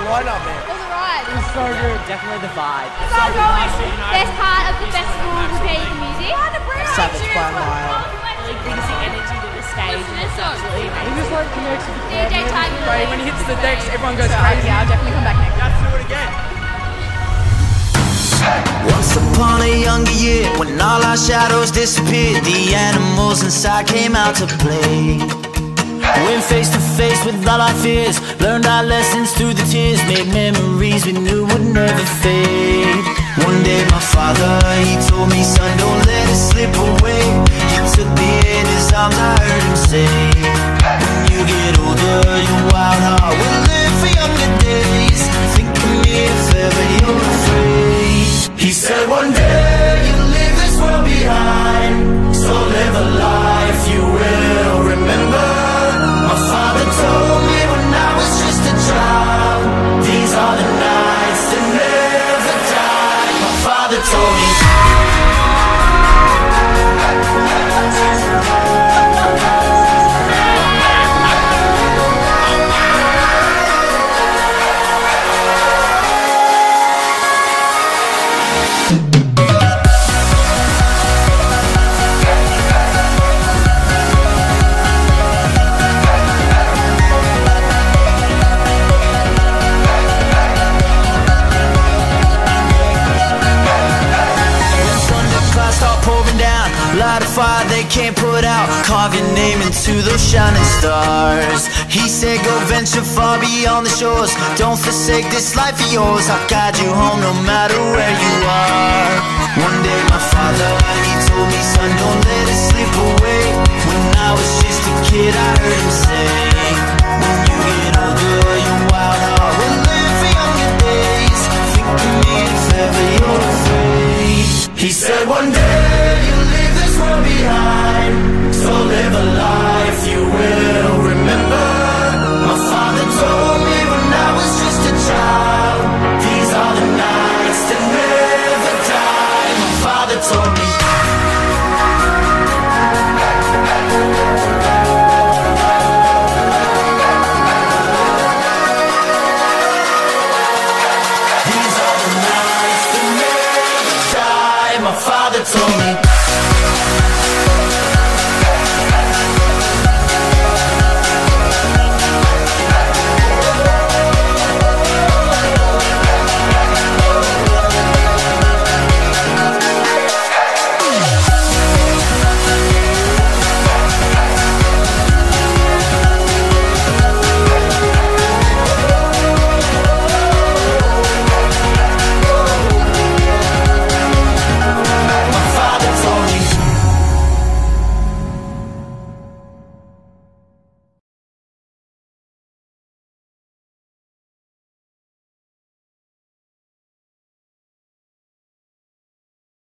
lineup, man. All the rides. It was so good. Definitely the vibe. So best part of the festival would be the music. Savage Fun Mile. Really brings the energy to the stage and it's absolutely He amazing. just like connects with the DJ crowd. Tiger. Right, when he hits the decks, everyone goes crazy. Yeah, I'll definitely come back next. Let's do it again. Once upon a younger year, when all our shadows disappeared, the animals inside came out to play. Went face to face with all our fears, learned our lessons through the tears, made memories we knew would never fade. One day my father, he told me, son, don't let it slip away. He took me in his arms, I heard him say, when you get older, your wild heart will live for younger days. Think of me if ever you're afraid. He said one day you'll leave this world behind, so live a life you will remember. My father told me when I was just a child, these are the nights that never die. My father told me. Light a fire they can't put out, carve your name into those shining stars. He said go venture far beyond the shores, don't forsake this life of yours. I'll guide you home no matter where you are. One day my father, he told me, son, don't let it slip away. When I was just a kid I heard him say, when you get older your wild heart will live for younger days. Think of me if ever you're afraid. He said one day you'll leave this world behind,